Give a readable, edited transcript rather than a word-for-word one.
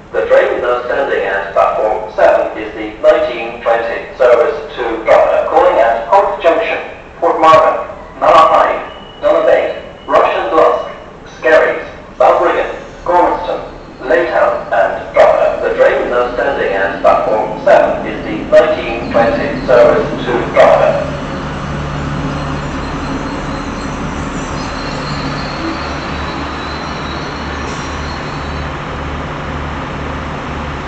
The train now standing at platform 7 is the 1920 service to Dublin, calling at Hope Junction, Portmarnock, Malahide, Donabate, Russian-Lusk, Skerries, Balbriggan, Gormanston, Laytown and Dublin. The train now standing at platform 7 is the 1920 service